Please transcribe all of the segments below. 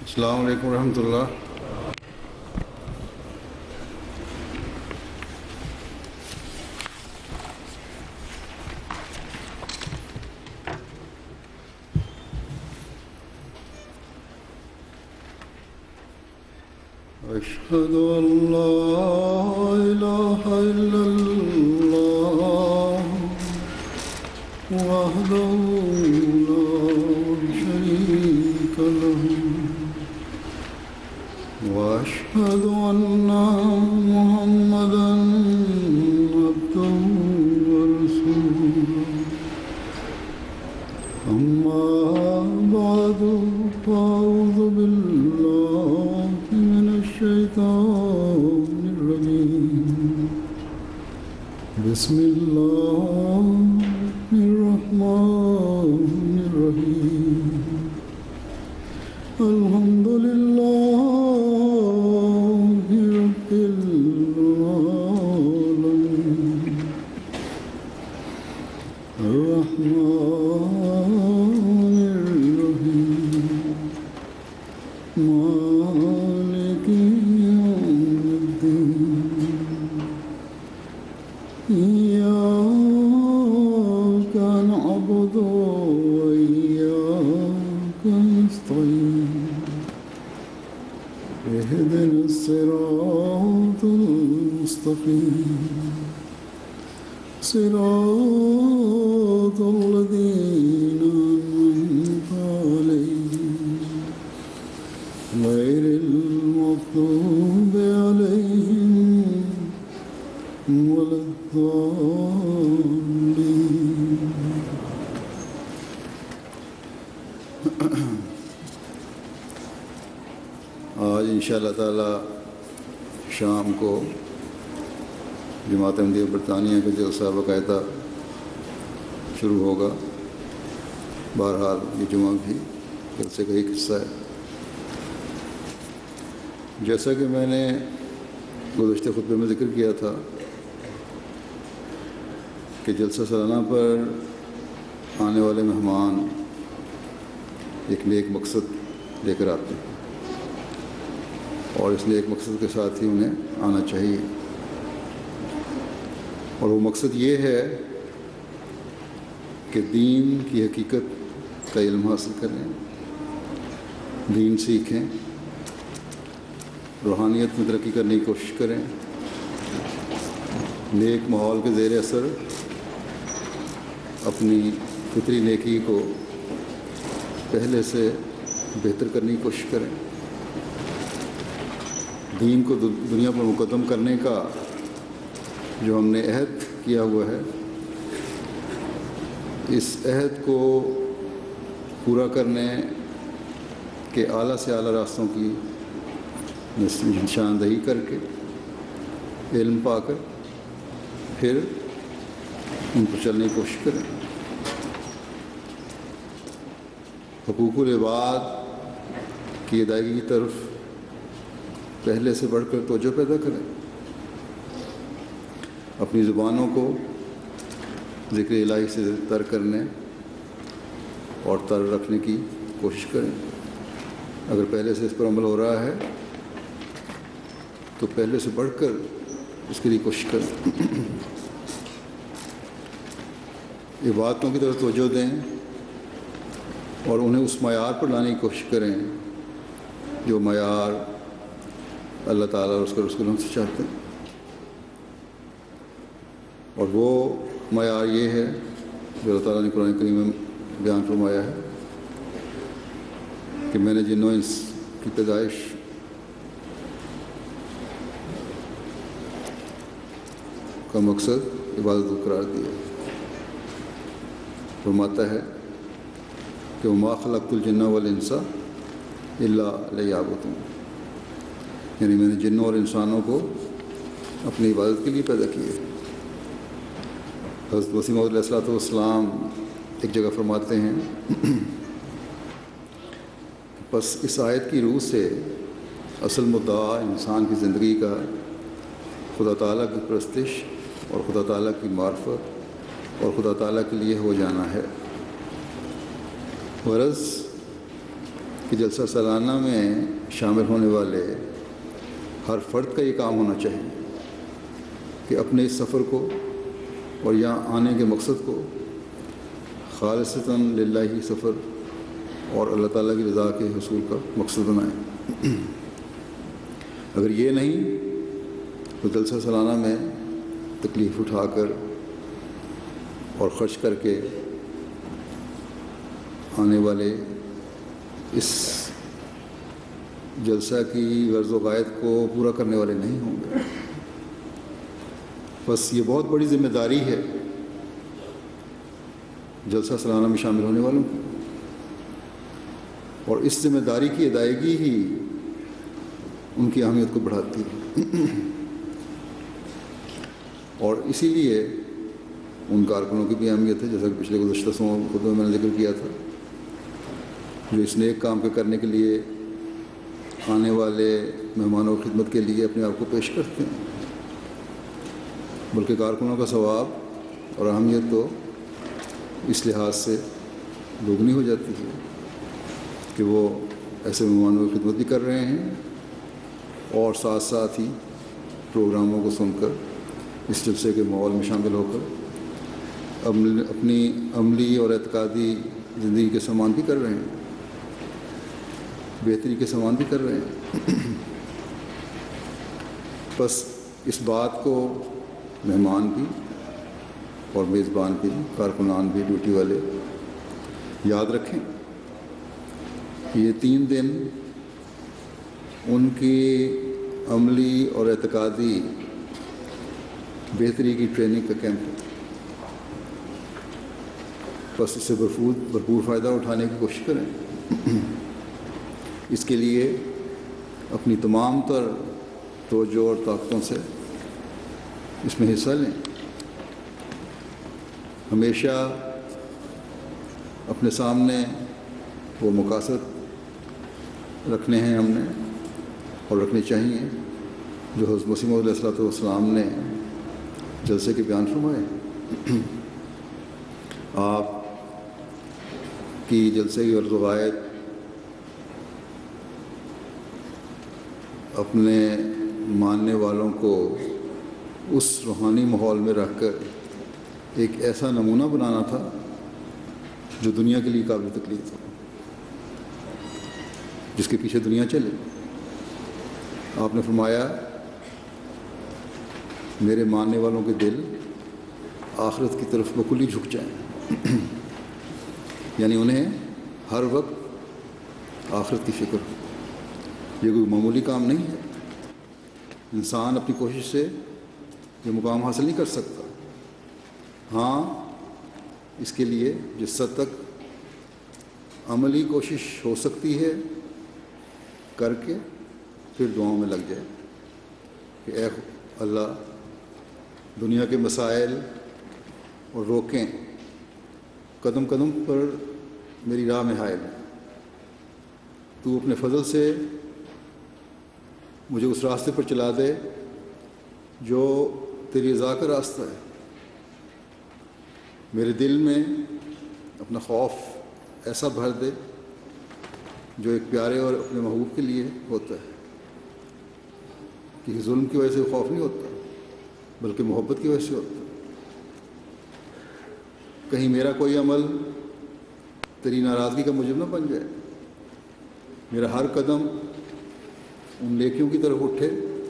السلام علیکم ورحمۃ اللہ۔ أشهد أن لا إله إلا الله وحده لا شريك له وأشهد أن محمدا عبده ورسوله أما بعد فأعوذ بالله من الشيطان الرجيم بسم الله الرحمن الرحيم الحمد لله رب العالمين الرحمن الرحيم مالك يوم الدين إياك نعبد وإياك نستعين اهدنا الصراط المستقيم صراط الذين أنعمت عليهم غير المغضوب عليهم ولا الضالين۔ آج انشاءاللہ تعالی شام کو جماعت احمدیہ برطانیہ کا جلسہ باقاعدہ شروع ہوگا۔ بہرحال یہ جمعہ بھی جلسے کا ایک حصہ ہے۔ جیسا کہ میں نے گزشتہ خطبے میں ذکر کیا تھا کہ جلسہ سالانہ پر آنے والے مہمان ایک نیک مقصد لے کر آتے ہیں، اور اس نیک مقصد کے ساتھ ہی انہیں آنا چاہیے، اور وہ مقصد یہ ہے کہ دین کی حقیقت کا علم حاصل کریں، دین سیکھیں، روحانیت میں ترقی کرنے کی کوشش کریں، نیک ماحول کے زیر اثر اپنی فطری نیکی کو پہلے سے بہتر کرنے کی کوشش کریں، دین کو دنیا پر مقدم کرنے کا جو ہم نے عہد کیا ہوا ہے، اس عہد کو پورا کرنے کے اعلیٰ سے اعلیٰ راستوں کی نشاندہی کر کے، علم پا کر پھر ان پر چلنے کی کوشش کریں۔ حقوق العباد کی ادائیگی کی طرف پہلے سے بڑھ کر توجہ پیدا کریں، اپنی زبانوں کو ذکر الہی سے تر کرنے اور تر رکھنے کی کوشش کریں۔ اگر پہلے سے اس پر عمل ہو رہا ہے تو پہلے سے بڑھ کر اس کے لیے کوشش کریں۔ عبادتوں کی طرف توجہ دیں اور انہیں اس معیار پر لانے کی کوشش کریں جو معیار اللہ تعالیٰ اور اس کے رسولوں سے چاہتے ہیں، اور وہ معیار یہ ہے جو اللہ تعالیٰ نے قرآن کریم میں بیان فرمایا ہے کہ میں نے جن و انس کی پیدائش کا مقصد عبادت قرار دیا۔ فرماتا ہے کہ وما خلقت الجن والانس الا لیعبدون، یعنی میں نے جنوں اور انسانوں کو اپنی عبادت کے لیے پیدا کیا۔ حضرت مسیح موعود علیہ السلام ایک جگہ فرماتے ہیں بس اس آیت کی روح سے اصل مدعا انسان کی زندگی کا خدا تعالیٰ کی پرستش اور خدا تعالیٰ کی معرفت اور خدا تعالیٰ کے لیے ہو جانا ہے۔ غرض کہ جلسہ سالانہ میں شامل ہونے والے ہر فرد کا یہ کام ہونا چاہیے کہ اپنے اس سفر کو اور یہاں آنے کے مقصد کو خالصتاً للہ سفر اور اللہ تعالیٰ کی رضا کے حصول کا مقصد بنائیں۔ اگر یہ نہیں تو جلسہ سالانہ میں تکلیف اٹھا کر اور خرچ کر کے آنے والے اس جلسہ کی غرض و غایت کو پورا کرنے والے نہیں ہوں گے۔ بس یہ بہت بڑی ذمہ داری ہے جلسہ سالانہ میں شامل ہونے والوں کی، اور اس ذمہ داری کی ادائیگی ہی ان کی اہمیت کو بڑھاتی ہے۔ اور اسی لیے ان کارکنوں کی بھی اہمیت ہے، جیسا کہ پچھلے گزشتہ خطبے میں نے ذکر کیا تھا، جو اس نیک کام کے کرنے کے لیے آنے والے مہمانوں کی خدمت کے لیے اپنے آپ کو پیش کرتے ہیں، بلکہ کارکنوں کا ثواب اور اہمیت تو اس لحاظ سے دوگنی ہو جاتی ہے کہ وہ ایسے مہمانوں کی خدمت بھی کر رہے ہیں اور ساتھ ساتھ ہی پروگراموں کو سن کر اس جلسے کے ماحول میں شامل ہو کر اپنی عملی اور اعتقادی زندگی کے سامان بھی کر رہے ہیں، بہتری کے سامان بھی کر رہے ہیں۔ بس اس بات کو مہمان بھی اور میزبان بھی، کارکنان بھی، ڈیوٹی والے یاد رکھیں کہ یہ 3 دن ان کی عملی اور اعتقادی بہتری کی ٹریننگ کا کیمپ ہے۔ بس اس سے بھرپور فائدہ اٹھانے کی کوشش کریں۔ اس کے لیے اپنی تمام تر توجہ اور طاقتوں سے اس میں حصہ لیں۔ ہمیشہ اپنے سامنے وہ مقاصد رکھنے ہیں ہم نے اور رکھنے چاہیے جو حضرت مسیح موعود علیہ الصلوۃ والسلام نے جلسے کے بیان فرمائے۔ آپ کی جلسے کی غرض و غایت اپنے ماننے والوں کو اس روحانی ماحول میں رکھ کر ایک ایسا نمونہ بنانا تھا جو دنیا کے لیے قابل تکلیف ہو، جس کے پیچھے دنیا چلے۔ آپ نے فرمایا میرے ماننے والوں کے دل آخرت کی طرف بکلی جھک جائیں، یعنی انہیں ہر وقت آخرت کی فکر ہو۔ یہ کوئی معمولی کام نہیں ہے، انسان اپنی کوشش سے یہ مقام حاصل نہیں کر سکتا۔ ہاں، اس کے لیے جس حد تک عملی کوشش ہو سکتی ہے کر کے پھر دعاؤں میں لگ جائے کہ اے اللہ، دنیا کے مسائل اور روکیں قدم قدم پر میری راہ میں حائل ہیں، تو اپنے فضل سے مجھے اس راستے پر چلا دے جو تیری رضا کا راستہ ہے۔ میرے دل میں اپنا خوف ایسا بھر دے جو ایک پیارے اور اپنے محبوب کے لیے ہوتا ہے، کہ ظلم کی وجہ سے خوف نہیں ہوتا بلکہ محبت کی وجہ سے ہوتا ہے۔ کہیں میرا کوئی عمل تیری ناراضگی کا موجب نہ بن جائے، میرا ہر قدم ان نیکیوں کی طرف اٹھے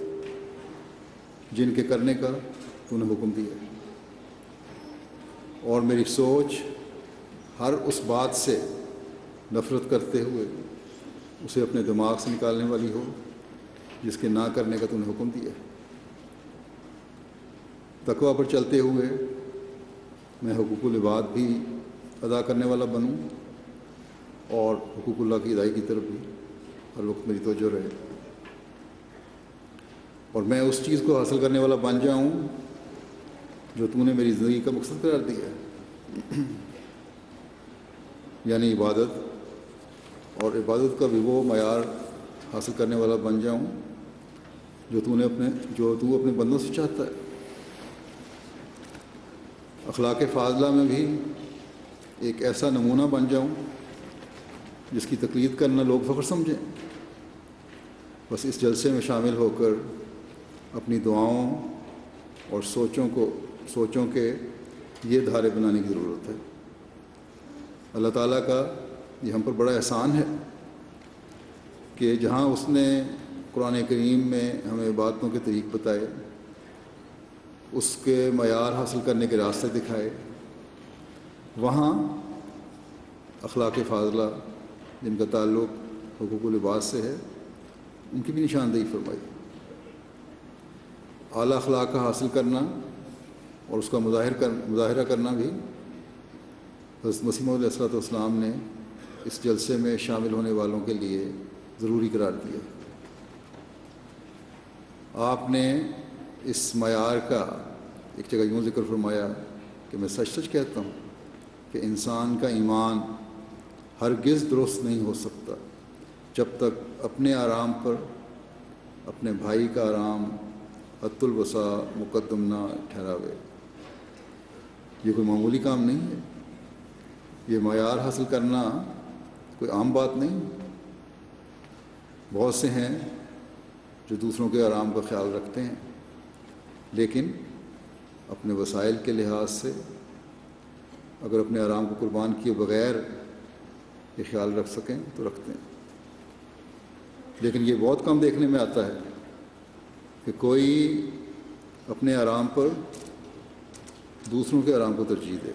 جن کے کرنے کا تو نے حکم دیا، اور میری سوچ ہر اس بات سے نفرت کرتے ہوئے اسے اپنے دماغ سے نکالنے والی ہو جس کے نہ کرنے کا تو نے حکم دیا۔ تقویٰ پر چلتے ہوئے میں حقوق العباد بھی ادا کرنے والا بنوں اور حقوق اللہ کی ادائیگی کی طرف بھی ہر وقت میری توجہ رہے، اور میں اس چیز کو حاصل کرنے والا بن جاؤں جو تو نے میری زندگی کا مقصد قرار دیا ہے، یعنی عبادت، اور عبادت کا بھی وہ معیار حاصل کرنے والا بن جاؤں جو تو اپنے بندوں سے چاہتا ہے۔ اخلاق فاضلہ میں بھی ایک ایسا نمونہ بن جاؤں جس کی تقلید کرنا لوگ فخر سمجھیں. بس اس جلسے میں شامل ہو کر اپنی دعاؤں اور سوچوں کے یہ دھارے بنانے کی ضرورت ہے. اللہ تعالیٰ کا یہ ہم پر بڑا احسان ہے کہ جہاں اس نے قرآن کریم میں ہمیں عبادتوں کے طریق بتائے، اس کے معیار حاصل کرنے کے راستے دکھائے، وہاں اخلاق فاضلہ جن کا تعلق حقوق العباد سے ہے ان کی بھی نشاندہی فرمائی. اعلیٰ اخلاق کا حاصل کرنا اور اس کا مظاہرہ کرنا بھی حضرت مسیح موعود علیہ السلام نے اس جلسے میں شامل ہونے والوں کے لیے ضروری قرار دیا. آپ نے اس معیار کا ایک جگہ یوں ذکر فرمایا کہ میں سچ سچ کہتا ہوں کہ انسان کا ایمان ہرگز درست نہیں ہو سکتا جب تک اپنے آرام پر اپنے بھائی کا آرام حت الوسع مقدم نہ ٹھہراوے. یہ کوئی معمولی کام نہیں ہے. یہ معیار حاصل کرنا کوئی عام بات نہیں. بہت سے ہیں جو دوسروں کے آرام کا خیال رکھتے ہیں، لیکن اپنے وسائل کے لحاظ سے اگر اپنے آرام کو قربان کیے بغیر یہ خیال رکھ سکیں تو رکھتے ہیں. لیکن یہ بہت کم دیکھنے میں آتا ہے کہ کوئی اپنے آرام پر دوسروں کے آرام کو ترجیح دے.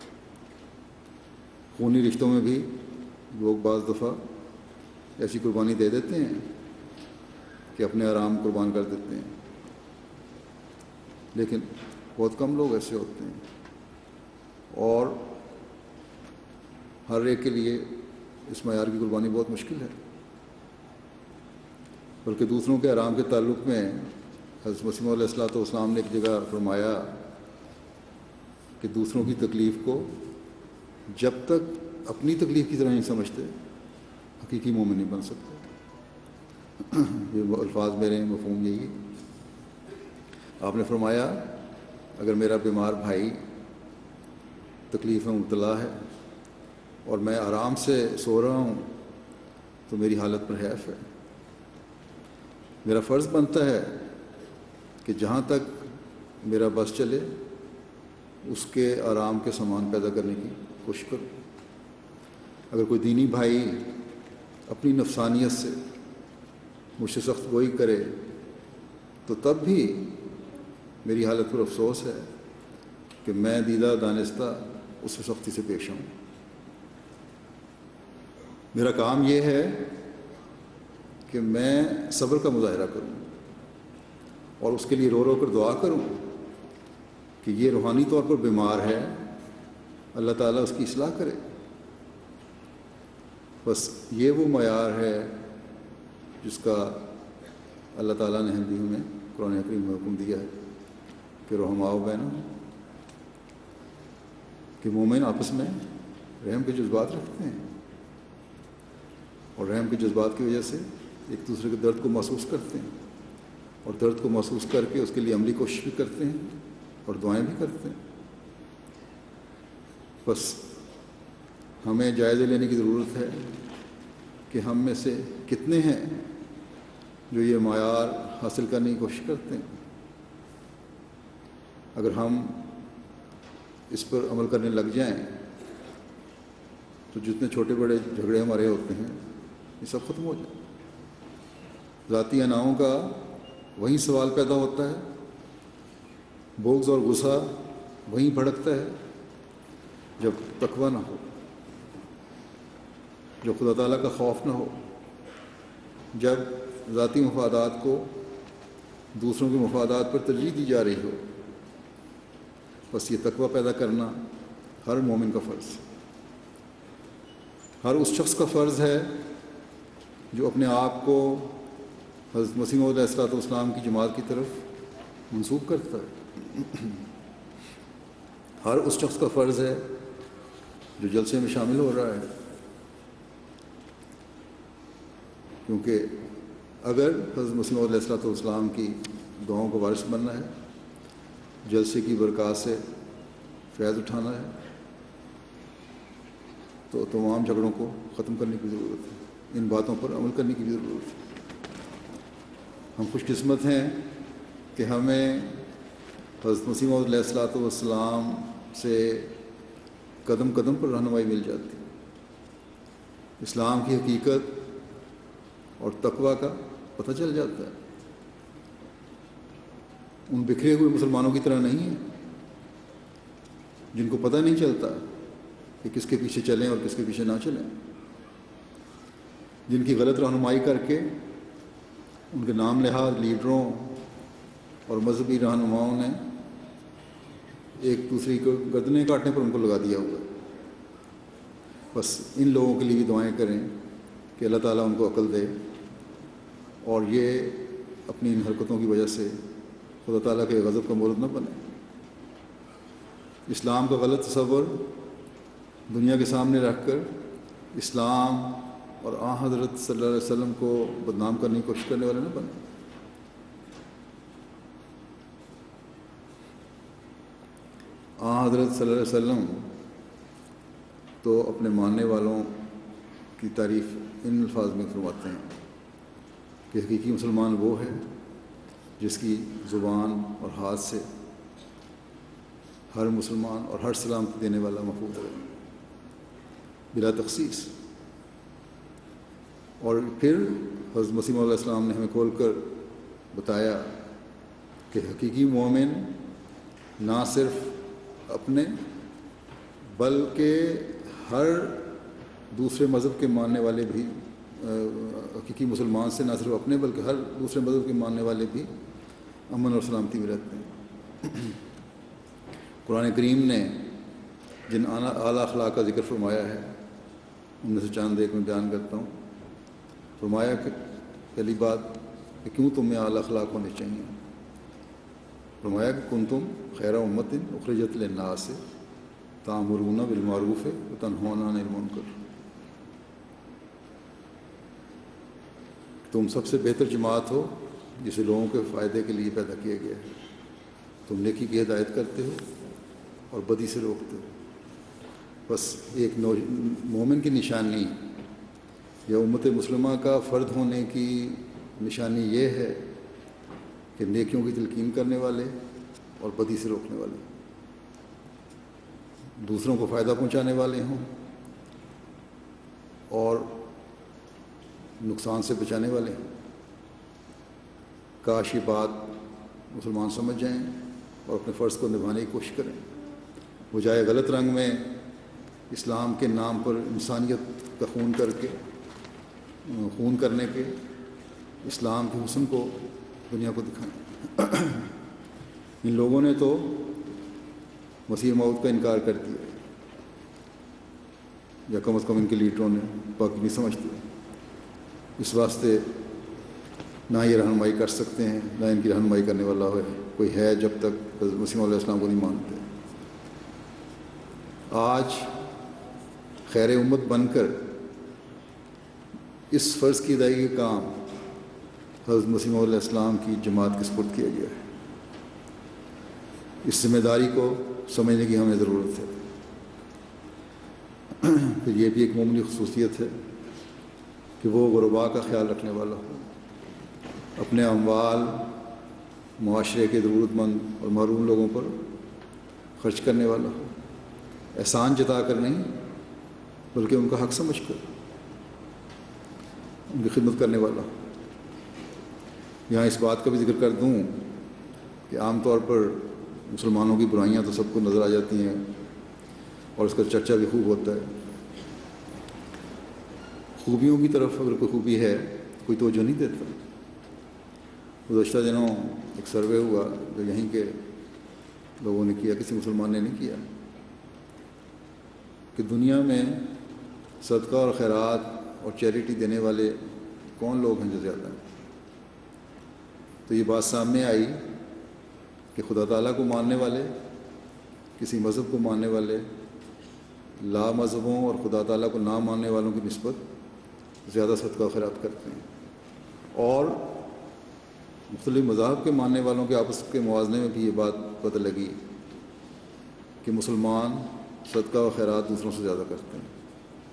خونی رشتوں میں بھی لوگ بعض دفعہ ایسی قربانی دے دیتے ہیں کہ اپنے آرام قربان کر دیتے ہیں، لیکن بہت کم لوگ ایسے ہوتے ہیں. اور ہر ایک کے لیے اس معیار کی قربانی بہت مشکل ہے. بلکہ دوسروں کے آرام کے تعلق میں حضرت مسیح موعود علیہ السلام نے ایک جگہ فرمایا کہ دوسروں کی تکلیف کو جب تک اپنی تکلیف کی طرح نہیں سمجھتے حقیقی مومن نہیں بن سکتے. یہ الفاظ میرے مفہوم یہی ہے. آپ نے فرمایا اگر میرا بیمار بھائی تکلیف میں مبتلا ہے اور میں آرام سے سو رہا ہوں تو میری حالت پر حیف ہے. میرا فرض بنتا ہے کہ جہاں تک میرا بس چلے اس کے آرام کے سامان پیدا کرنے کی کوشش کروں. اگر کوئی دینی بھائی اپنی نفسانیت سے مجھ سے سخت گوئی کرے تو تب بھی میری حالت پر افسوس ہے کہ میں دیدہ دانستہ اس سے سختی سے پیش آؤں. میرا کام یہ ہے کہ میں صبر کا مظاہرہ کروں اور اس کے لیے رو رو کر دعا کروں کہ یہ روحانی طور پر بیمار ہے، اللہ تعالیٰ اس کی اصلاح کرے. بس یہ وہ معیار ہے جس کا اللہ تعالیٰ نے ہمیں قرآن کریم میں حکم دیا ہے کہ رحماؤ بینہم، کہ مومن آپس میں رحم کے جذبات رکھتے ہیں اور رحم کے جذبات کی وجہ سے ایک دوسرے کے درد کو محسوس کرتے ہیں اور درد کو محسوس کر کے اس کے لیے عملی کوشش بھی کرتے ہیں اور دعائیں بھی کرتے ہیں. بس ہمیں جائزے لینے کی ضرورت ہے کہ ہم میں سے کتنے ہیں جو یہ معیار حاصل کرنے کی کوشش کرتے ہیں. اگر ہم اس پر عمل کرنے لگ جائیں تو جتنے چھوٹے بڑے جھگڑے ہمارے ہوتے ہیں یہ سب ختم ہو جائیں. ذاتی اناؤں کا وہیں سوال پیدا ہوتا ہے، بغض اور غصہ وہیں بھڑکتا ہے جب تقویٰ نہ ہو، جب خدا تعالیٰ کا خوف نہ ہو، جب ذاتی مفادات کو دوسروں کے مفادات پر ترجیح دی جا رہی ہو. بس یہ تقویٰ پیدا کرنا ہر مومن کا فرض، ہر اس شخص کا فرض ہے جو اپنے آپ کو حضرت مسیح موعود علیہ السلام کی جماعت کی طرف منسوب کرتا ہے. ہر اس شخص کا فرض ہے جو جلسے میں شامل ہو رہا ہے، کیونکہ اگر حضرت مسیح موعود علیہ السلام کی دعاؤں کا وارث بننا ہے، جلسے کی برکات سے فیض اٹھانا ہے، تو تمام جھگڑوں کو ختم کرنے کی ضرورت ہے، ان باتوں پر عمل کرنے کی بھی ضرورت ہے۔ ہم خوش قسمت ہیں کہ ہمیں حضرت مسیح موعود علیہ الصلوۃ والسلام سے قدم قدم پر رہنمائی مل جاتی ہے، اسلام کی حقیقت اور تقویٰ کا پتہ چل جاتا ہے۔ ان بکھرے ہوئے مسلمانوں کی طرح نہیں ہے جن کو پتہ نہیں چلتا کہ کس کے پیچھے چلیں اور کس کے پیچھے نہ چلیں، جن کی غلط رہنمائی کر کے ان کے نام نہاد لیڈروں اور مذہبی رہنماؤں نے ایک دوسرے کو گردنیں کاٹنے پر ان کو لگا دیا ہوا ہے۔ بس ان لوگوں کے لیے بھی دعائیں کریں کہ اللہ تعالیٰ ان کو عقل دے اور یہ اپنی ان حرکتوں کی وجہ سے خدا تعالیٰ کے غضب کا مورد نہ بنے۔ اسلام کا غلط تصور دنیا کے سامنے رکھ کر اسلام اور آن حضرت صلی اللہ علیہ وسلم کو بدنام کرنے کی کوشش کرنے والے نہ بنے۔ آن حضرت صلی اللہ علیہ وسلم تو اپنے ماننے والوں کی تعریف ان الفاظ میں فرماتے ہیں کہ حقیقی مسلمان وہ ہے جس کی زبان اور ہاتھ سے ہر مسلمان اور ہر سلامتی دینے والا محفوظ ہے بلا تخصیص۔ اور پھر حضرت مسیح علیہ السلام نے ہمیں کھول کر بتایا کہ حقیقی مومن نہ صرف اپنے بلکہ ہر دوسرے مذہب کے ماننے والے بھی، حقیقی مسلمان سے نہ صرف اپنے بلکہ ہر دوسرے مذہب کے ماننے والے بھی امن اور سلامتی میں رہتے ہیں۔ قرآن کریم نے جن اعلیٰ اخلاق کا ذکر فرمایا ہے ان میں سے چاند ایک میں بیان کرتا ہوں۔ فرمایا کہ پہلی بات کہ کیوں تم میں اعلیٰ اخلاق ہونے چاہیے، فرمایا کہ کنتم خیر امت اخرجت للناس تأمرون بالمعروف وتنہون عن المنکر، تم سب سے بہتر جماعت ہو جسے لوگوں کے فائدے کے لیے پیدا کیا گیا ہے، تم نیکی کی ہدایت کرتے ہو اور بدی سے روکتے ہو۔ بس ایک مومن کی نشانی یا امت مسلمہ کا فرد ہونے کی نشانی یہ ہے کہ نیکیوں کی تلقین کرنے والے اور بدی سے روکنے والے، دوسروں کو فائدہ پہنچانے والے ہوں اور نقصان سے بچانے والے ہیں۔ کاش یہ بات مسلمان سمجھ جائیں اور اپنے فرض کو نبھانے کی کوشش کریں، بجائے غلط رنگ میں اسلام کے نام پر انسانیت کا خون کرنے کے اسلام کے حسن کو دنیا کو دکھائیں۔ ان لوگوں نے تو مسیح موعود کا انکار کر دیا، یا کم از کم ان کے لیڈروں نے، باقی نہیں سمجھتے۔ اس واسطے نہ یہ رہنمائی کر سکتے ہیں نہ ان کی رہنمائی کرنے والا کوئی ہے جب تک مسیح علیہ السلام کو نہیں مانتے۔ آج خیر امت بن کر اس فرض کی ادائیگی کا کام حضرت مسیح علیہ السلام کی جماعت کے سپرد کیا گیا ہے۔ اس ذمہ داری کو سمجھنے کی ہمیں ضرورت ہے۔ پھر یہ بھی ایک مومنی خصوصیت ہے کہ وہ غرباء کا خیال رکھنے والا ہو، اپنے اموال معاشرے کے ضرورت مند اور محروم لوگوں پر خرچ کرنے والا ہو، احسان جتا کر نہیں بلکہ ان کا حق سمجھ کر ان کی خدمت کرنے والا ہو۔ یہاں اس بات کا بھی ذکر کر دوں کہ عام طور پر مسلمانوں کی برائیاں تو سب کو نظر آ جاتی ہیں اور اس کا چرچا بھی خوب ہوتا ہے، خوبیوں کی طرف اگر کوئی خوبی ہے کوئی توجہ نہیں دیتا۔ گزشتہ دنوں ایک سروے ہوا جو یہیں کے لوگوں نے کیا، کسی مسلمان نے نہیں کیا، کہ دنیا میں صدقہ اور خیرات اور چیریٹی دینے والے کون لوگ ہیں جو زیادہ ہیں، تو یہ بات سامنے آئی کہ خدا تعالیٰ کو ماننے والے، کسی مذہب کو ماننے والے لا مذہبوں اور خدا تعالیٰ کو نہ ماننے والوں کی نسبت زیادہ صدقہ و خیرات کرتے ہیں، اور مختلف مذاہب کے ماننے والوں کے آپس کے موازنے میں بھی یہ بات پتہ لگی کہ مسلمان صدقہ و خیرات دوسروں سے زیادہ کرتے ہیں۔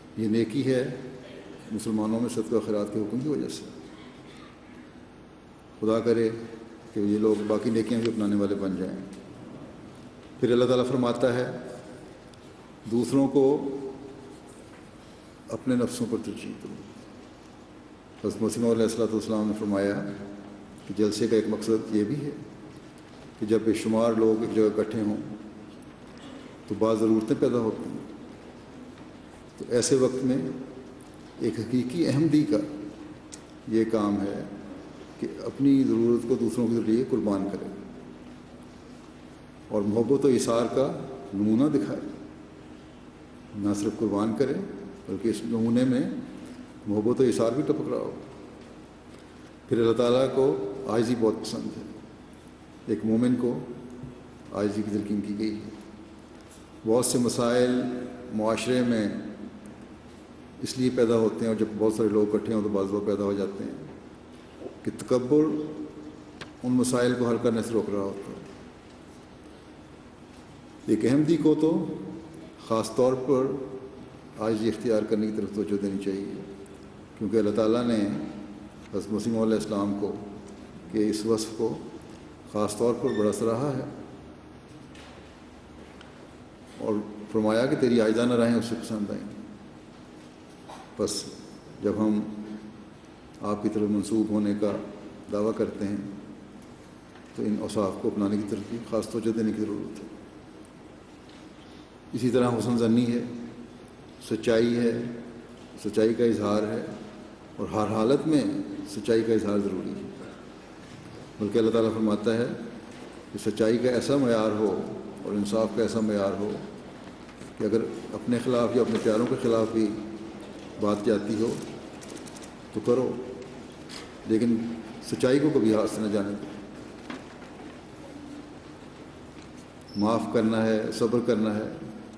یہ نیکی ہے مسلمانوں میں صدقہ خیرات کے حکم کی وجہ سے. خدا کرے کہ یہ لوگ باقی نیکیاں بھی اپنانے والے بن جائیں. پھر اللہ تعالیٰ فرماتا ہے دوسروں کو اپنے نفسوں پر ترجیح دو. حضرت مسیح علیہ الصلوۃ والسلام نے فرمایا کہ جلسے کا ایک مقصد یہ بھی ہے کہ جب بے شمار لوگ ایک جگہ اکٹھے ہوں تو بعض ضرورتیں پیدا ہوتی ہیں. تو ایسے وقت میں ایک حقیقی احمدی کا یہ کام ہے کہ اپنی ضرورت کو دوسروں کے لیے قربان کرے اور محبت و ایثار کا نمونہ دکھائے. نہ صرف قربان کرے بلکہ اس نمونے میں محبت و ایثار بھی ٹپک رہا ہو. پھر اللہ تعالیٰ کو عاجزی بہت پسند ہے. ایک مومن کو عاجزی کی تلقین کی گئی ہے. بہت سے مسائل معاشرے میں اس لیے پیدا ہوتے ہیں اور جب بہت سارے لوگ اکٹھے ہوں تو بعض لوگ پیدا ہو جاتے ہیں کہ تکبر ان مسائل کو حل کرنے سے روک رہا ہوتا ہے. ایک احمدی کو تو خاص طور پر عاجزی اختیار کرنے کی طرف توجہ دینی چاہیے کیونکہ اللہ تعالیٰ نے حضرت مسیح علیہ السلام کو کہ اس وصف کو خاص طور پر بڑا سراہا ہے اور فرمایا کہ تیری عاجزانہ راہیں اس سے پسند آئیں. بس جب ہم آپ کی طرف منسوب ہونے کا دعویٰ کرتے ہیں تو ان اوصاف کو اپنانے کی طرف بھی خاص توجہ دینے کی ضرورت ہے. اسی طرح حسن ظنی ہے, سچائی ہے, سچائی کا اظہار ہے اور ہر حالت میں سچائی کا اظہار ضروری ہے. بلکہ اللہ تعالیٰ فرماتا ہے کہ سچائی کا ایسا معیار ہو اور انصاف کا ایسا معیار ہو کہ اگر اپنے خلاف یا اپنے پیاروں کے خلاف بھی بات جاتی ہو تو کرو, لیکن سچائی کو کبھی ہاتھ سے نہ جانے دو. معاف کرنا ہے, صبر کرنا ہے,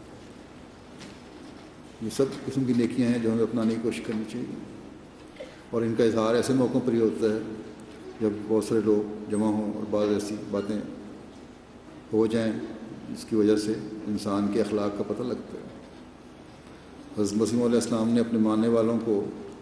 یہ سب قسم کی نیکیاں ہیں جو ہمیں اپنانے کی کوشش کرنی چاہیے. اور ان کا اظہار ایسے موقعوں پر ہی ہوتا ہے جب بہت سارے لوگ جمع ہوں اور بعض ایسی باتیں ہو جائیں جس کی وجہ سے انسان کے اخلاق کا پتہ لگتا ہے. حضرت مسیح علیہ السلام نے اپنے ماننے والوں کو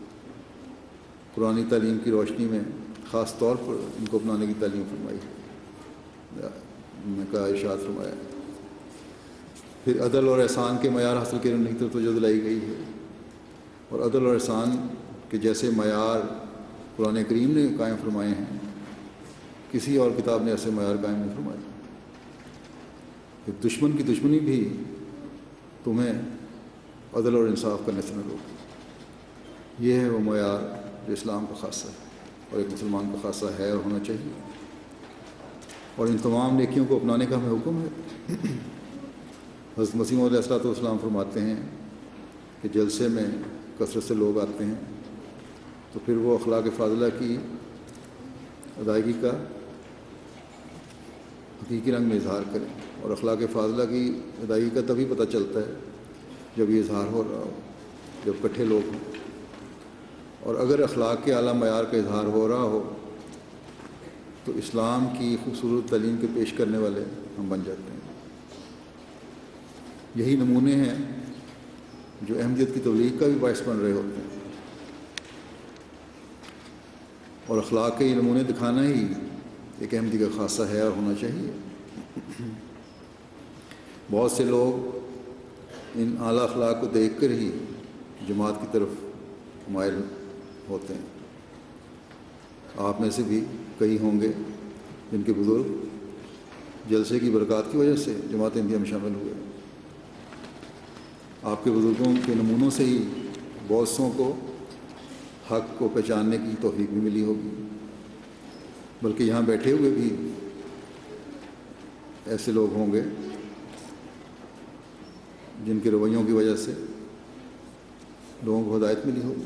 قرآنی تعلیم کی روشنی میں خاص طور پر ان کو اپنانے کی تعلیم فرمائی ہے, ان کا ارشاد فرمایا. پھر عدل اور احسان کے معیار حاصل کرنے کی طرف توجہ دلائی گئی ہے اور عدل اور احسان کے جیسے معیار قرآن کریم نے قائم فرمائے ہیں کسی اور کتاب نے ایسے معیار قائم نہیں فرمائے. کہ دشمن کی دشمنی بھی تمہیں عدل اور انصاف کرنے سے نہ روکے. یہ ہے وہ معیار جو اسلام کا خاصہ ہے اور ایک مسلمان کا خاصہ ہے اور ہونا چاہیے. اور ان تمام نیکیوں کو اپنانے کا ہمیں حکم ہے. حضرت مسیح علیہ الصلوۃ والسلام فرماتے ہیں کہ جلسے میں کثرت سے لوگ آتے ہیں تو پھر وہ اخلاق فاضلہ کی ادائیگی کا حقیقی رنگ میں اظہار کریں. اور اخلاق فاضلہ کی ادائیگی کا تبھی پتہ چلتا ہے جب یہ اظہار ہو رہا ہو, جب اکٹھے لوگ ہوں. اور اگر اخلاق کے اعلیٰ معیار کا اظہار ہو رہا ہو تو اسلام کی خوبصورت تعلیم کے پیش کرنے والے ہم بن جاتے ہیں. یہی نمونے ہیں جو احمدیت کی تبلیغ کا بھی باعث بن رہے ہوتے ہیں. اور اخلاق کے یہ نمونے دکھانا ہی ایک احمدی کا خاصہ ہے اور ہونا چاہیے. بہت سے لوگ ان اعلیٰ اخلاق کو دیکھ کر ہی جماعت کی طرف مائل ہوتے ہیں. آپ میں سے بھی کئی ہوں گے جن کے بزرگ جلسے کی برکات کی وجہ سے جماعت احمدیہ میں شامل ہوئے. آپ کے بزرگوں کے نمونوں سے ہی بہت سوں کو حق کو پہچاننے کی توفیق بھی ملی ہوگی. بلکہ یہاں بیٹھے ہوئے بھی ایسے لوگ ہوں گے جن کے رویوں کی وجہ سے لوگوں کو ہدایت ملی ہوگی.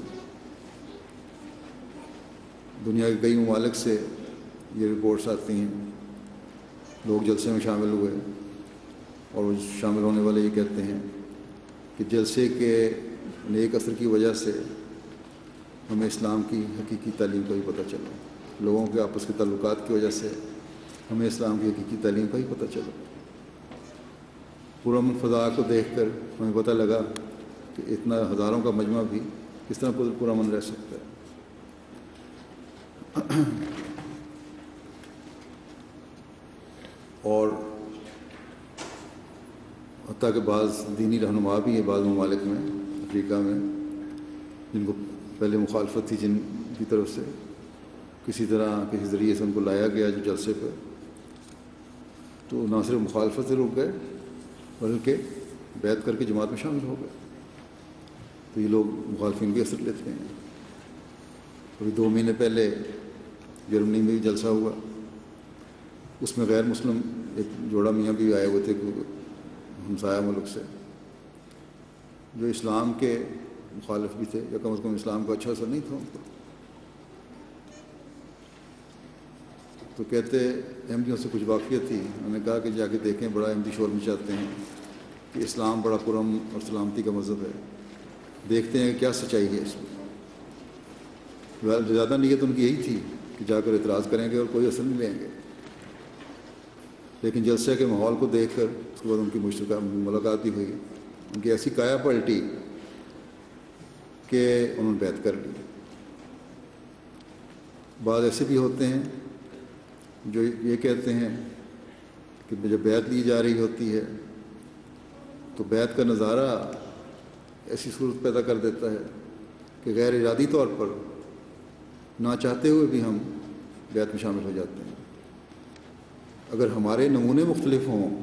دنیا کے کئی ممالک سے یہ رپورٹس آتی ہیں, لوگ جلسے میں شامل ہوئے اور شامل ہونے والے یہ کہتے ہیں کہ جلسے کے نیک اثر کی وجہ سے ہمیں اسلام کی حقیقی تعلیم کا بھی پتہ چلا. لوگوں کے آپس کے تعلقات کی وجہ سے ہمیں اسلام کی حقیقی تعلیم کا بھی پتہ چلا. پرامن فضا کو دیکھ کر ہمیں پتہ لگا کہ اتنا ہزاروں کا مجمع بھی کس طرح پرامن رہ سکتا ہے. اور حتیٰ کہ بعض دینی رہنما بھی ہیں بعض ممالک میں، افریقہ میں، جن کو پہلے مخالفت تھی، جن کی طرف سے کسی طرح کسی ذریعے سے ان کو لایا گیا جو جلسے پہ، تو نہ صرف مخالفت سے رک گئے بلکہ بیعت کر کے جماعت میں شامل ہو گئے. تو یہ لوگ مخالفین بھی اثر لیتے ہیں. ابھی 2 مہینے پہلے جرمنی میں بھی جلسہ ہوا، اس میں غیر مسلم ایک جوڑا میاں بھی آئے ہوئے تھے ہمسایہ ملک سے، جو اسلام کے مخالف بھی تھے، یا کم از کم اسلام کا اچھا اثر نہیں تھا ان کو. تو کہتے احمدیوں سے کچھ واقفیت تھی، انہوں نے کہا کہ جا کے دیکھیں، بڑا احمدی شور مچاتے ہیں کہ اسلام بڑا پرامن اور سلامتی کا مذہب ہے، دیکھتے ہیں کہ کیا سچائی ہے اس میں. زیادہ نیت ان کی یہی تھی کہ جا کر اعتراض کریں گے اور کوئی اثر نہیں لیں گے، لیکن جلسے کے ماحول کو دیکھ کر اس کے بعد ان کی مشترکہ ملاقات بھی ہوئی، ان کی ایسی کایا پلٹی کہ انہوں نے بیعت کر لی. بعض ایسے بھی ہوتے ہیں جو یہ کہتے ہیں کہ جب بیعت لی جا رہی ہوتی ہے تو بیعت کا نظارہ ایسی صورت پیدا کر دیتا ہے کہ غیر ارادی طور پر نہ چاہتے ہوئے بھی ہم بیعت میں شامل ہو جاتے ہیں. اگر ہمارے نمونے مختلف ہوں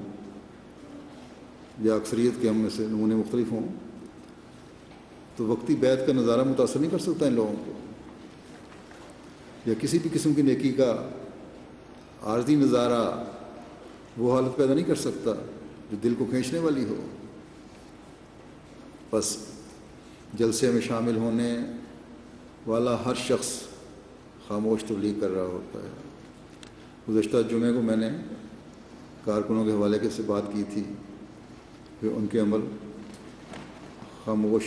یا اکثریت کے ہم میں سے نمونے مختلف ہوں تو وقتی بیعت کا نظارہ متاثر نہیں کر سکتا ان لوگوں کو، یا کسی بھی قسم کی نیکی کا عارضی نظارہ وہ حالت پیدا نہیں کر سکتا جو دل کو کھینچنے والی ہو. بس جلسے میں شامل ہونے والا ہر شخص خاموش تبلیغ کر رہا ہوتا ہے. گزشتہ جمعے کو میں نے کارکنوں کے حوالے سے بات کی تھی کہ ان کے عمل خاموش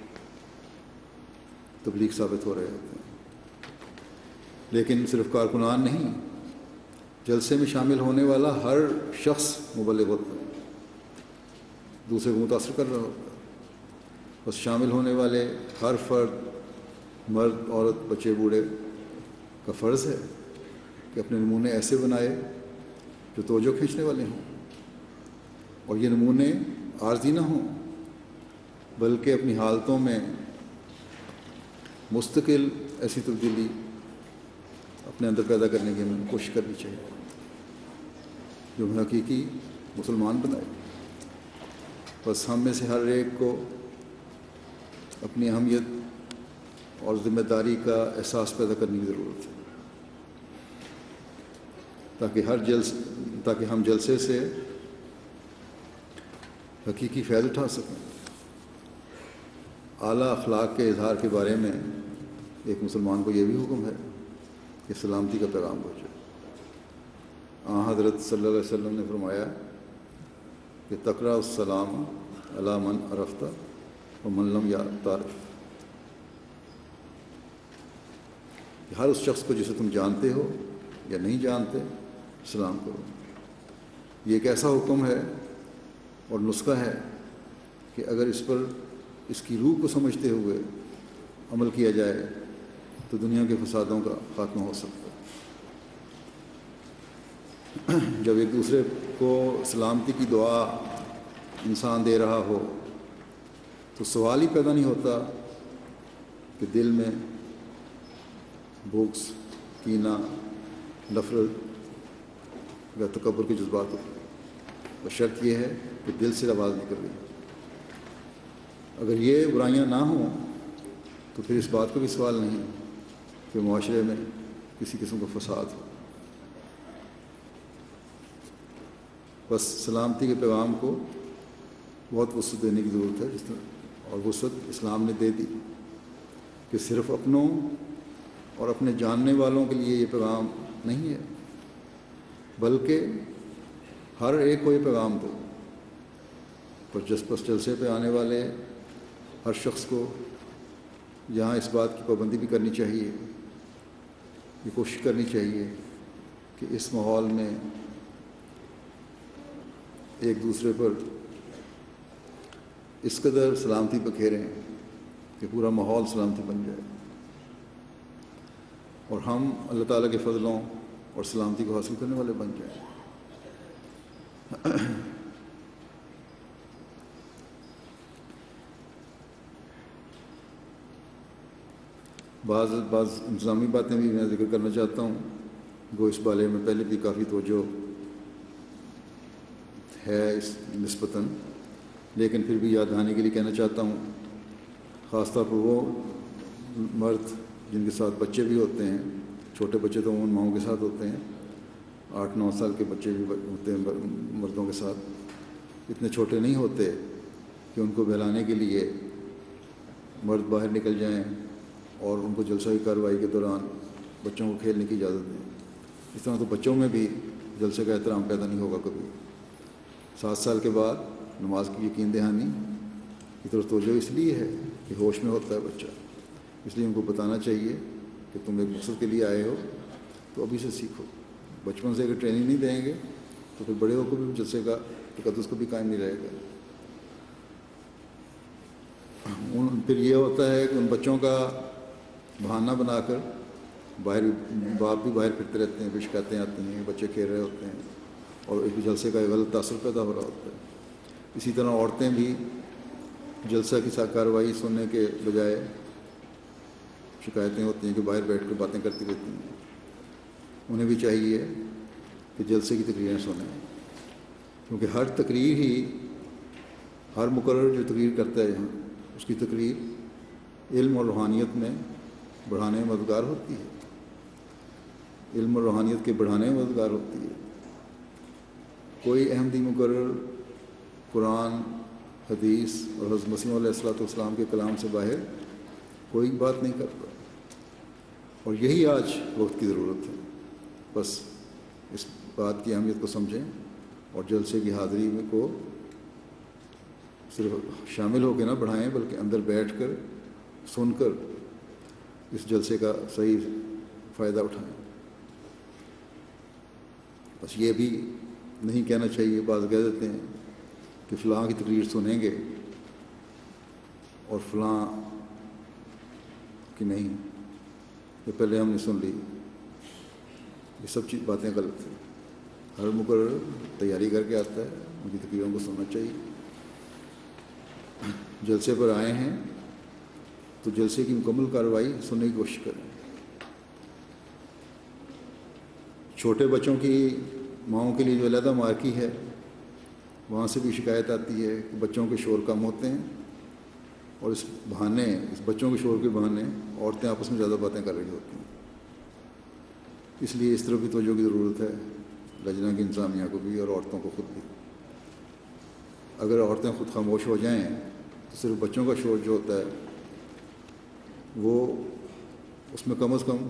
تبلیغ ثابت ہو رہے ہوتے ہیں. لیکن صرف کارکنان نہیں، جلسے میں شامل ہونے والا ہر شخص مبلغ ہوتا ہے، دوسرے کو متاثر کر رہا ہوتا ہے. بس شامل ہونے والے ہر فرد، مرد، عورت، بچے، بوڑھے کا فرض ہے کہ اپنے نمونے ایسے بنائے جو توجہ کھینچنے والے ہوں، اور یہ نمونے عارضی نہ ہوں بلکہ اپنی حالتوں میں مستقل ایسی تبدیلی اپنے اندر پیدا کرنے کی ہمیں کوشش کرنی چاہیے جو ہمیں حقیقی مسلمان بنائے. بس ہم میں سے ہر ایک کو اپنی اہمیت اور ذمہ داری کا احساس پیدا کرنے کی ضرورت ہے تاکہ ہم جلسے سے حقیقی فیض اٹھا سکیں. اعلیٰ اخلاق کے اظہار کے بارے میں ایک مسلمان کو یہ بھی حکم ہے کہ سلامتی کا پیغام پہنچائے. حضرت صلی اللہ علیہ وسلم نے فرمایا کہ تقرأ السلام علی من عرفت ومن لم تعرف، کہ ہر اس شخص کو جسے تم جانتے ہو یا نہیں جانتے سلام کرو. یہ ایک ایسا حکم ہے اور نسخہ ہے کہ اگر اس پر اس کی روح کو سمجھتے ہوئے عمل کیا جائے تو دنیا کے فسادوں کا خاتمہ ہو سکتا ہے. جب ایک دوسرے کو سلامتی کی دعا انسان دے رہا ہو تو سوال ہی پیدا نہیں ہوتا کہ دل میں بغض، کینہ، نفرت یا تکبر کے جذبات ہو. اور شرط یہ ہے کہ دل سے آواز نکل رہی. اگر یہ برائیاں نہ ہوں تو پھر اس بات کا بھی سوال نہیں کہ معاشرے میں کسی قسم کا فساد ہو. بس سلامتی کے پیغام کو بہت وسعت دینے کی ضرورت ہے، جس طرح اور وسعت اسلام نے دے دی کہ صرف اپنوں اور اپنے جاننے والوں کے لیے یہ پیغام نہیں ہے بلکہ ہر ایک کو یہ پیغام دو. اور پس جلسے پہ آنے والے ہر شخص کو یہاں اس بات کی پابندی بھی کرنی چاہیے، یہ کوشش کرنی چاہیے کہ اس ماحول میں ایک دوسرے پر اس قدر سلامتی بکھیریں کہ پورا ماحول سلامتی بن جائے اور ہم اللہ تعالیٰ کے فضلوں اور سلامتی کو حاصل کرنے والے بن جائیں۔ بعض انتظامی باتیں بھی میں ذکر کرنا چاہتا ہوں، وہ اس بارے میں پہلے بھی کافی توجہ ہے اس نسبتاً، لیکن پھر بھی یاد دہانی کے لیے کہنا چاہتا ہوں، خاص طور پر وہ مرد جن کے ساتھ بچے بھی ہوتے ہیں، چھوٹے بچے تو ان ماؤں کے ساتھ ہوتے ہیں، 8-9 سال کے بچے بھی ہوتے ہیں مردوں کے ساتھ، اتنے چھوٹے نہیں ہوتے کہ ان کو بہلانے کے لیے مرد باہر نکل جائیں اور ان کو جلسہ کی کارروائی کے دوران بچوں کو کھیلنے کی اجازت دیں۔ اس طرح تو بچوں میں بھی جلسے کا احترام پیدا نہیں ہوگا کبھی۔ 7 سال کے بعد نماز کی یقین دہانی کی طرف توجہ اس لیے ہے کہ ہوش میں ہوتا ہے بچہ، اس لیے ان کو بتانا چاہیے کہ تم ایک مقصد کے لیے آئے ہو تو ابھی سے سیکھو۔ بچپن سے اگر ٹریننگ نہیں دیں گے تو پھر بڑے ہو کو بھی جلسے کا تقدس کو بھی قائم نہیں رہے گا۔ پھر یہ ہوتا ہے کہ ان بچوں کا بہانہ بنا کر باہر باپ بھی باہر پھرتے رہتے ہیں، بھی شکایتیں آتی ہیں، بچے کھیل رہے ہوتے ہیں اور ایک جلسے کا غلط تاثر پیدا ہو رہا ہوتا ہے۔ اسی طرح عورتیں بھی جلسہ کی کارروائی سننے کے بجائے شکایتیں ہوتی ہیں کہ باہر بیٹھ کر باتیں کرتی رہتی ہیں۔ انہیں بھی چاہیے کہ جلسے کی تقریریں سنیں، کیونکہ ہر تقریر ہی، ہر مقرر جو تقریر کرتا ہے یہاں، اس کی تقریر علم اور روحانیت میں بڑھانے میں مددگار ہوتی ہے، علم اور روحانیت کے بڑھانے میں مددگار ہوتی ہے۔ کوئی احمدی مقرر قرآن، حدیث اور حضرت مسیح علیہ السلام کے کلام سے باہر کوئی بات نہیں کرتا، اور یہی آج وقت کی ضرورت ہے۔ بس اس بات کی اہمیت کو سمجھیں اور جلسے کی حاضری میں کو صرف شامل ہو کے نہ بڑھائیں، بلکہ اندر بیٹھ کر سن کر اس جلسے کا صحیح فائدہ اٹھائیں۔ بس یہ بھی نہیں کہنا چاہیے، بعض کہہ دیتے ہیں کہ فلاں کی تقریر سنیں گے اور فلاں کی نہیں، یہ پہلے ہم نے سن لی۔ یہ سب چیز باتیں غلط ہیں۔ ہر مقرر تیاری کر کے آتا ہے، ان کی تقریروں کو سننا چاہیے۔ جلسے پر آئے ہیں تو جلسے کی مکمل کارروائی سننے کی کوشش کریں۔ چھوٹے بچوں کی ماؤں کے لیے جو علیحدہ مارکی ہے، وہاں سے بھی شکایت آتی ہے کہ بچوں کے شور کم ہوتے ہیں، اور اس بچوں کے شور کے بہانے عورتیں آپس میں زیادہ باتیں کر رہی ہوتی ہیں۔ اس لیے اس طرح کی توجہ کی ضرورت ہے، لجنہ کی انتظامیہ کو بھی اور عورتوں کو خود بھی۔ اگر عورتیں خود خاموش ہو جائیں تو صرف بچوں کا شور جو ہوتا ہے وہ اس میں کم از کم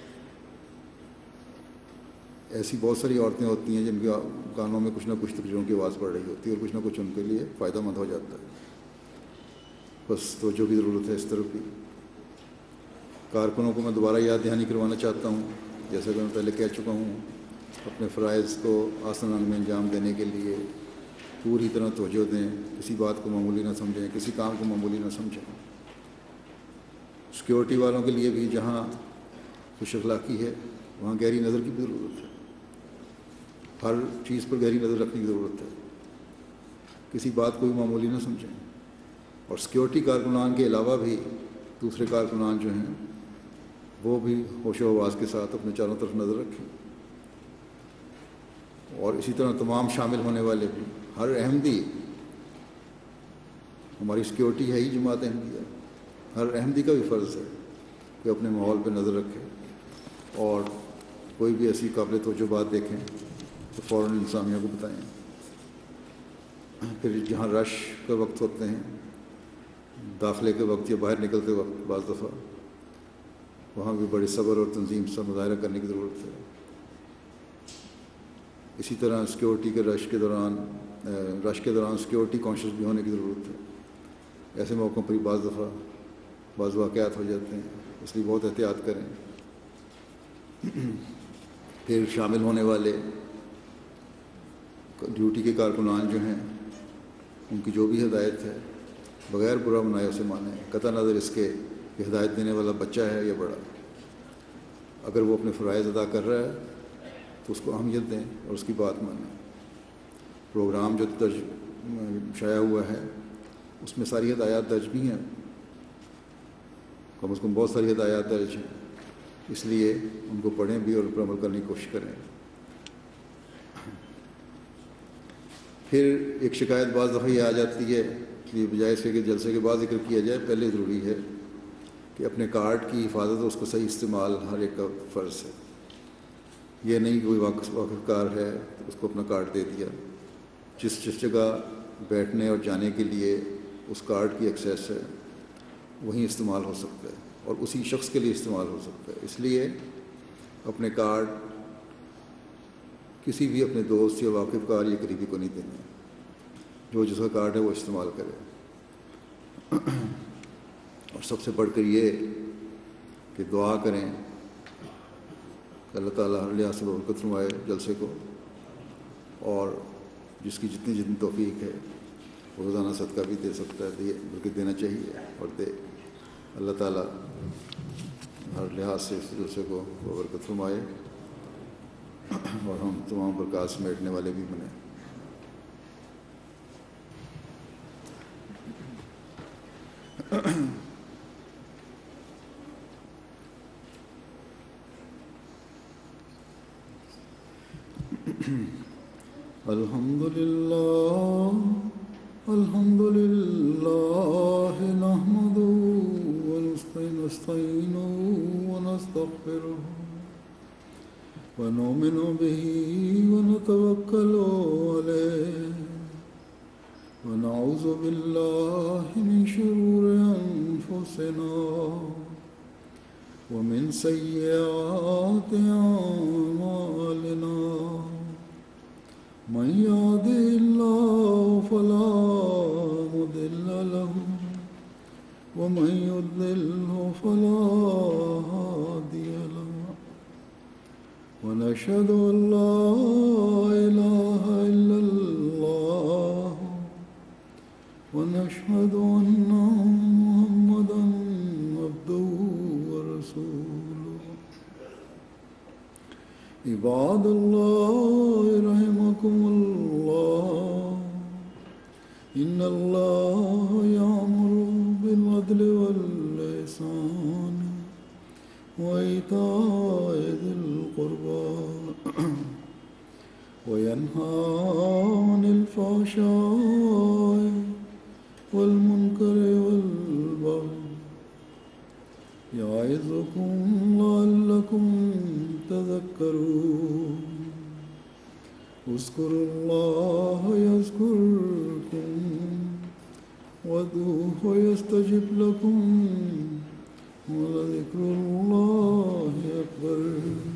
ایسی بہت ساری عورتیں ہوتی ہیں جن کے کانوں میں کچھ نہ کچھ تقریروں کی آواز پڑ رہی ہوتی ہے اور کچھ نہ کچھ ان کے لیے فائدہ مند ہو جاتا ہے۔ بس توجہ کی ضرورت ہے اس طرف بھی۔ کارکنوں کو میں دوبارہ یاد دہانی کروانا چاہتا ہوں، جیسا کہ میں پہلے کہہ چکا ہوں، اپنے فرائض کو آسان رنگ میں انجام دینے کے لیے پوری طرح توجہ دیں، کسی بات کو معمولی نہ سمجھیں، کسی کام کو معمولی نہ سمجھیں۔ سیکیورٹی والوں کے لیے بھی جہاں خوش اخلاقی ہے وہاں گہری نظر کی بھی ضرورت ہے، ہر چیز پر گہری نظر رکھنے کی ضرورت ہے، کسی بات کو بھی معمولی نہ سمجھیں۔ اور سیکیورٹی کارکنان کے علاوہ بھی دوسرے کارکنان جو ہیں وہ بھی ہوش و حواس کے ساتھ اپنے چاروں طرف نظر رکھیں، اور اسی طرح تمام شامل ہونے والے بھی، ہر احمدی، ہماری سیکیورٹی ہے ہی جماعت احمدیہ، ہر احمدی کا بھی فرض ہے کہ اپنے ماحول پہ نظر رکھے، اور کوئی بھی ایسی قابل توجہ بات دیکھیں تو فوراً انتظامیہ کو بتائیں۔ پھر جہاں رش کے وقت ہوتے ہیں، داخلے کے وقت یا باہر نکلتے وقت بعض دفعہ، وہاں بھی بڑے صبر اور تنظیم سے مظاہرہ کرنے کی ضرورت ہے۔ اسی طرح سیکیورٹی کے رش کے دوران سیکیورٹی کانشیس بھی ہونے کی ضرورت ہے۔ ایسے موقعوں پر بعض دفعہ بعض واقعات ہو جاتے ہیں، اس لیے بہت احتیاط کریں۔ پھر شامل ہونے والے ڈیوٹی کے کارکنان جو ہیں، ان کی جو بھی ہدایت ہے بغیر برا منائے اسے مانیں، قطع نظر اس کے کہ ہدایت دینے والا بچہ ہے یا بڑا۔ اگر وہ اپنے فرائض ادا کر رہا ہے تو اس کو اہمیت دیں اور اس کی بات مانیں۔ پروگرام جو شائع ہوا ہے اس میں ساری ہدایات درج بھی ہیں، کم از کم بہت ساری ہدایات درج ہیں، اس لیے ان کو پڑھیں بھی اور ان پر عمل کرنے کی کوشش کریں۔ پھر ایک شکایت بعض دفعہ یہ آ جاتی ہے کہ بجائے اس کے کہ جلسے کے بعد ذکر کیا جائے، پہلے ضروری ہے کہ اپنے کارڈ کی حفاظت اور اس کو صحیح استعمال ہر ایک کا فرض ہے۔ یہ نہیں کوئی واقف کار ہے تو اس کو اپنا کارڈ دے دیا، جس جگہ بیٹھنے اور جانے کے لیے اس کارڈ کی ایکسیس ہے وہیں استعمال ہو سکتا ہے اور اسی شخص کے لیے استعمال ہو سکتا ہے۔ اس لیے اپنے کارڈ کسی بھی اپنے دوست یا واقف کار یا قریبی کو نہیں دینا، جو جس کا کارڈ ہے وہ استعمال کرے۔ اور سب سے بڑھ کر یہ کہ دعا کریں کہ اللہ تعالیٰ ہر لحاظ سے برکت فرمائے جلسے کو، اور جس کی جتنی توفیق ہے وہ روزانہ صدقہ بھی دے سکتا ہے، بلکہ دینا چاہیے اور دے۔ اللہ تعالیٰ ہر لحاظ سے اس جلسے کو برکت فرمائے اور ہم تمام برکات سمیٹنے والے بھی بنیں۔ الحمد لله نحمده ونستعينه ونستغفره ونؤمن به ونتوكل عليه ونعوذ بالله من شرور أنفسنا ومن سيئات أعمالنا، من يهده الله فلا مضل له ومن يضلله فلا هادي له، ونشهد أن لا إله إلا الله ونشهد أن محمدا عبده ورسوله۔ عباد الله رحمكم الله، إن الله يأمر بالعدل والإحسان وإيتاء ذي القربى وينهى عن الفحشاء والمنكر والبغي، يعظكم لعلكم تذكرون۔ اذكروا الله يذكركم وادعوه يستجب لكم، ولذكر الله أكبر۔